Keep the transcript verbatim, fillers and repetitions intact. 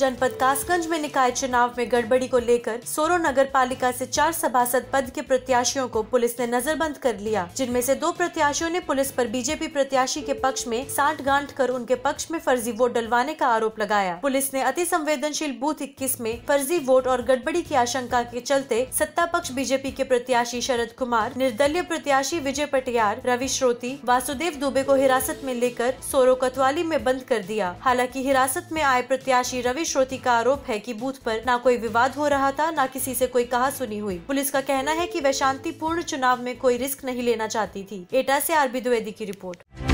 जनपद कासगंज में निकाय चुनाव में गड़बड़ी को लेकर सोरो नगर पालिका से चार सभासद पद के प्रत्याशियों को पुलिस ने नजरबंद कर लिया, जिनमें से दो प्रत्याशियों ने पुलिस पर बीजेपी प्रत्याशी के पक्ष में साठ गांठ कर उनके पक्ष में फर्जी वोट डलवाने का आरोप लगाया। पुलिस ने अति संवेदनशील बूथ इक्कीस में फर्जी वोट और गड़बड़ी की आशंका के चलते सत्ता पक्ष बीजेपी के प्रत्याशी शरद कुमार, निर्दलीय प्रत्याशी विजय पटियार, रवि श्रोती, वासुदेव दुबे को हिरासत में लेकर सोरो कोतवाली में बंद कर दिया। हालांकि हिरासत में आए प्रत्याशी रवि श्रोती का आरोप है कि बूथ पर न कोई विवाद हो रहा था, न किसी से कोई कहा सुनी हुई। पुलिस का कहना है कि वह शांतिपूर्ण चुनाव में कोई रिस्क नहीं लेना चाहती थी। एटा से आरबी द्विवेदी की रिपोर्ट।